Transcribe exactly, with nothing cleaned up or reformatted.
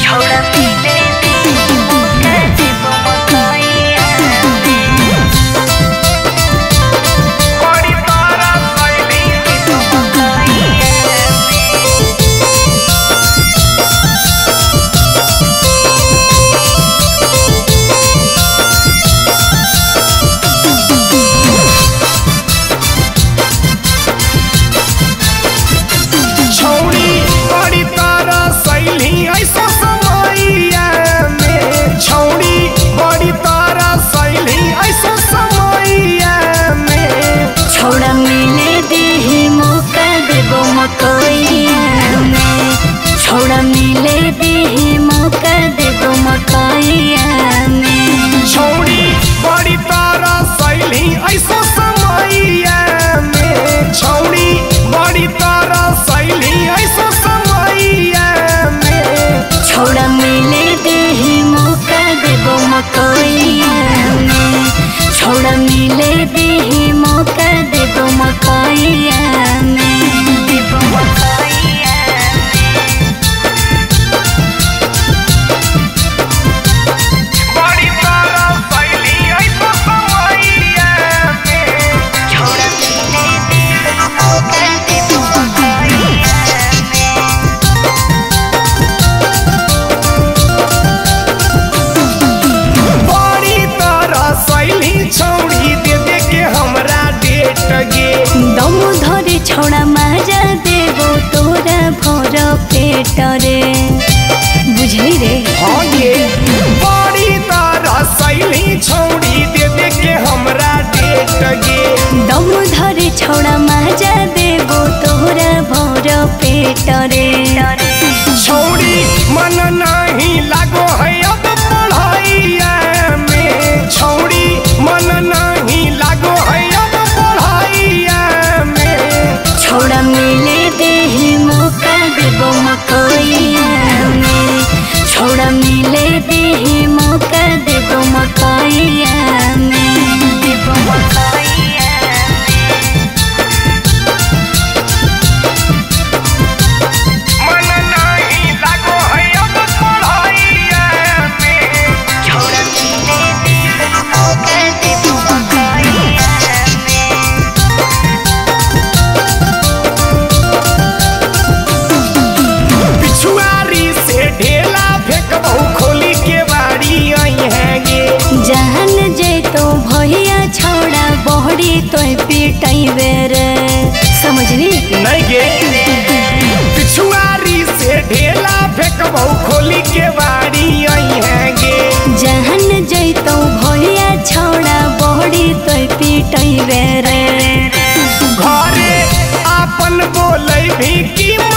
छोड़ा मिले दे मौका देबो मकैया में। छोड़ी बड़ी तारा सैली ऐसो समैया में। छोड़ी बड़ी तारा सैली ऐसो समैया में। छोड़ा मिले दे मौका देबो मकैया में। छोड़ा मिले दे मौका देबो मकैया में। देबो मकैया दम धरे छोड़ा मजा देवो तोरा भर पेट रे। बुझली रे हाँ ये बड़ी तारा सैली छोड़ी दे दे के हमरा डेट गे। दम धरे छोड़ा मजा देवो तोरा भर पेट रे। छोड़ी मन नहीं लागो है अब पढ़ाइया में। छोड़ी मन नहीं लागो है अब पढ़ाइया में। छोड़ा मिले दे मौका देबो मकैया में। छोड़ा मिले दे मौका देबो मकैया में। देबो मकैया मन नहीं लागो है अब पढ़ाइया में। छोड़ा मिले दे मौका देबो मकैया में। पिछुआरी से ढेला फेंकबहु खोली के बाड़ी आई है गे। जान जे तो भैया छोड़ा बहड़ी तो पिटाइबे रे। समझली नहीं गे पिछुआरी से ढेला फेंकबहु खोली के बाड़ी आई है गे। जान जे तो भैया छोड़ा बहड़ी तो पिटाइबे रे। घरे आपन बोलै भी की